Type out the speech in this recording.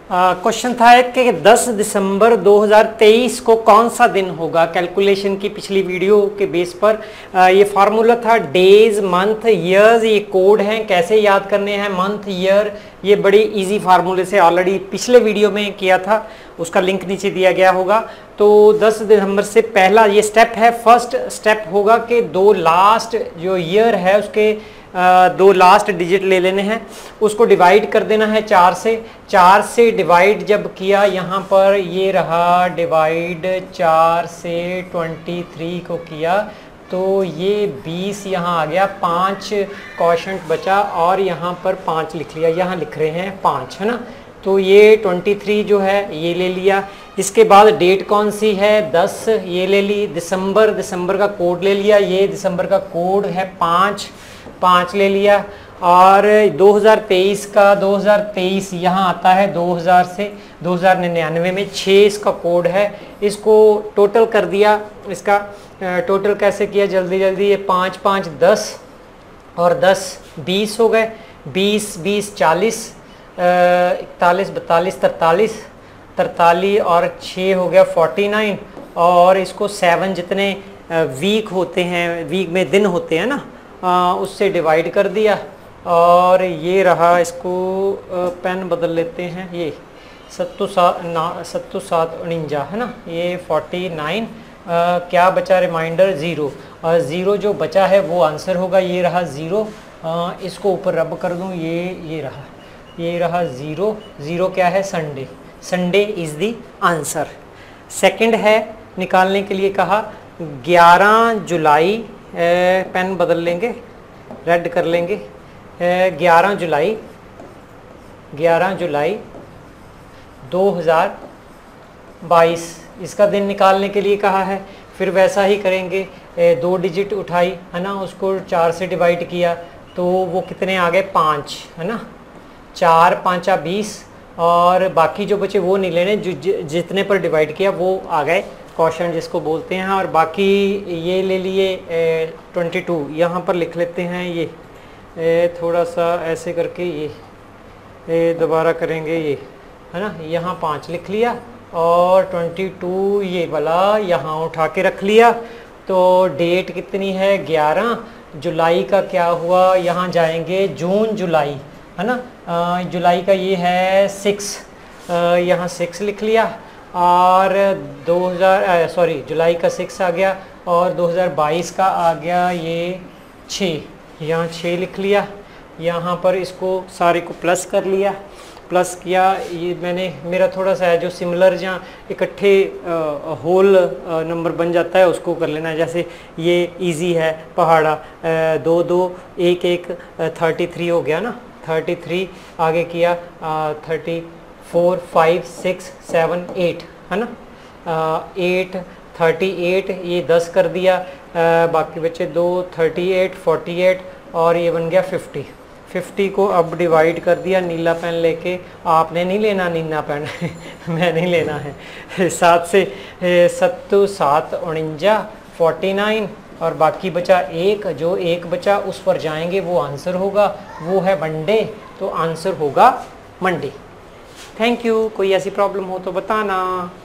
Question था कि 10 दिसंबर 2023 को कौन सा दिन होगा। कैलकुलेशन की पिछली वीडियो के बेस पर ये फार्मूला था डेज मंथ ईयर्स, ये कोड हैं कैसे याद करने हैं मंथ ईयर। ये बड़ी इजी फार्मूले से ऑलरेडी पिछले वीडियो में किया था, उसका लिंक नीचे दिया गया होगा। तो 10 दिसंबर से पहला ये स्टेप है, फर्स्ट स्टेप होगा कि दो लास्ट जो ईयर है उसके दो लास्ट डिजिट ले लेने हैं, उसको डिवाइड कर देना है 4 से। 4 से डिवाइड जब किया यहाँ पर ये रहा डिवाइड 4 से 23 को किया तो ये 20 यहाँ आ गया, 5 क्वोशंट बचा और यहाँ पर 5 लिख लिया, यहाँ लिख रहे हैं 5 है ना। तो ये 23 जो है ये ले लिया। इसके बाद डेट कौन सी है 10, ये ले ली। दिसंबर का कोड ले लिया, ये दिसंबर का कोड है 5 ले लिया। और 2023 का 2023 यहाँ आता है 2000 से 2099 में 6 इसका कोड है। इसको टोटल कर दिया, इसका टोटल कैसे किया जल्दी जल्दी, ये 5 5 10 और 10 20 हो गए, 20 20 40 41 42 43 और 6 हो गया 49। और इसको 7 जितने वीक होते हैं, वीक में दिन होते हैं ना, उससे डिवाइड कर दिया। और ये रहा, इसको पेन बदल लेते हैं, ये 7 है ना, ये 49। क्या बचा रिमाइंडर 0, और 0 जो बचा है वो आंसर होगा। ये रहा 0, इसको ऊपर रब कर दूँ, ये रहा 0 क्या है Sunday is the answer. Second है निकालने के लिए कहा 11 जुलाई, पेन बदल लेंगे, रेड कर लेंगे, 11 जुलाई 2022 इसका दिन निकालने के लिए कहा है। फिर वैसा ही करेंगे, 2 डिजिट उठाई है ना, उसको 4 से डिवाइड किया तो वो कितने आ गए 5 है ना, 4 5 20 और बाकी जो बचे वो नहीं लेने, जितने पर डिवाइड किया वो आ गए क्वोशंट जिसको बोलते हैं। और बाकी ये ले लिए 22, यहाँ पर लिख लेते हैं, ये थोड़ा सा ऐसे करके ये दोबारा करेंगे, ये है ना, यहाँ 5 लिख लिया और 22 ये वाला यहाँ उठा के रख लिया। तो डेट कितनी है 11, जुलाई का क्या हुआ, यहाँ जाएंगे जून जुलाई है ना, जुलाई का ये है 6, यहाँ 6 लिख लिया और जुलाई का 6 आ गया और 2022 का आ गया ये 6, यहाँ 6 लिख लिया। यहाँ पर इसको सारे को प्लस कर लिया, प्लस किया। ये मेरा थोड़ा सा है जो सिमिलर जहाँ इकट्ठे होल नंबर बन जाता है उसको कर लेना है। जैसे ये इजी है पहाड़ा, 2 2 1 1 33 हो गया ना, 33 आगे किया 34 5 6 7 8 है ना, 8 38 ये 10 कर दिया, बाकी बचे 2 38 48 और ये बन गया 50 को अब डिवाइड कर दिया। नीला पेन लेके, आपने नहीं लेना नीला पेन मैं नहीं लेना है। 7 से 7 7 49 49 और बाकी बचा 1, जो 1 बचा उस पर जाएंगे वो आंसर होगा, वो है मंडे, तो आंसर होगा मंडे। Thank you. कोई ऐसी प्रॉब्लम हो तो बताना।